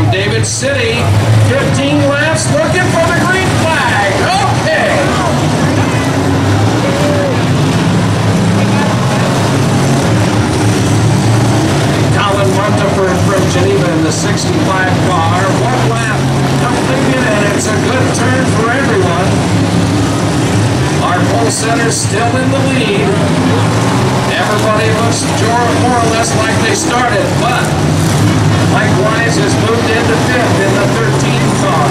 from David City. 15 laps, looking for the green flag. Okay. Colin Rutherford from Geneva in the 65 car. One lap completed, and it's a good turn for everyone. Our pole setter's still in the lead. Everybody looks more or less like they started, but Mike Wise has moved into fifth in the 13 car.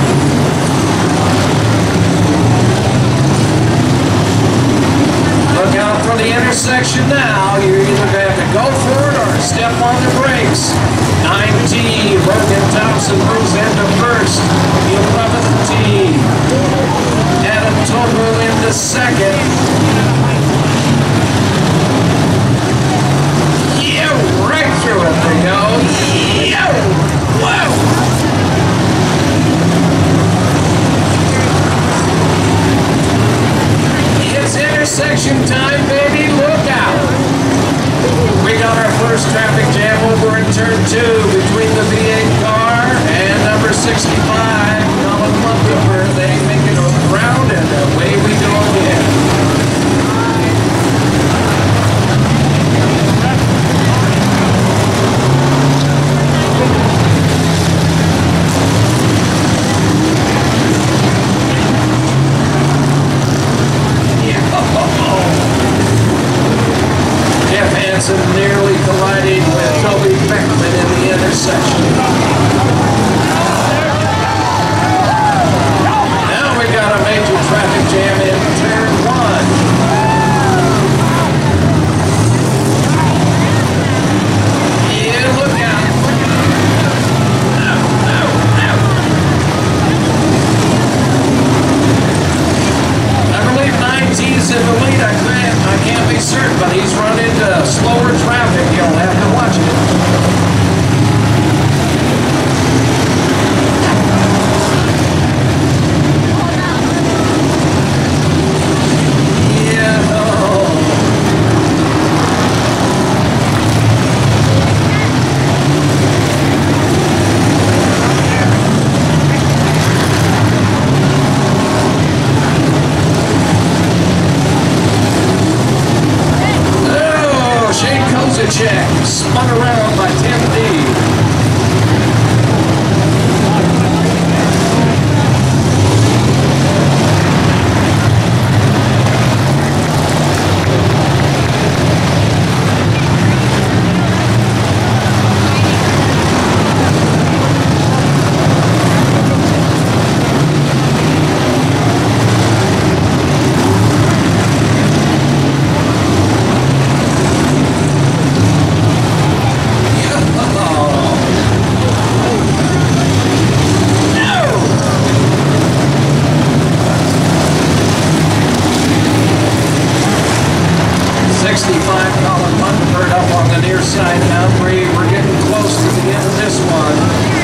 Look out for the intersection now. You're either going to have to go for it or step on the brakes. 9T, Logan Thompson moves into first. 11T, Adam Tobel into second. Yeah, right through it they go. Yeah, wow. It's intersection time, baby, look out. We got our first traffic jam over in turn 2 between the V8 car and number 65, Colin Rutherford. They make it around and away we go again. Jeff Hansen nearly colliding with Toby Beckman in the intersection. Now we got a major traffic jam in turn 1. Yeah, look out. I believe 9T's in the lead. I can't be certain, but he's run into slower traffic. You'll have to watch it. Check, spun around by Tim D. Colin Rutherford up on the near side boundary. We're getting close to the end of this one.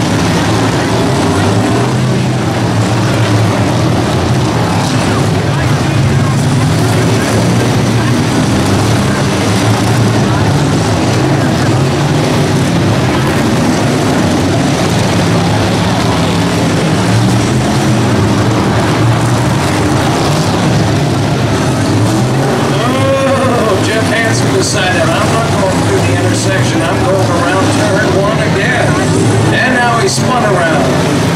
Decided I'm not going through the intersection, I'm going around turn 1 again. And now he spun around.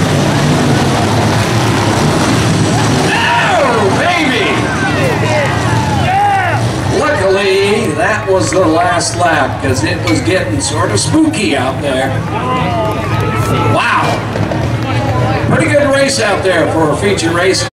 Oh, baby! Luckily, that was the last lap because it was getting sort of spooky out there. Wow! Pretty good race out there for a feature race.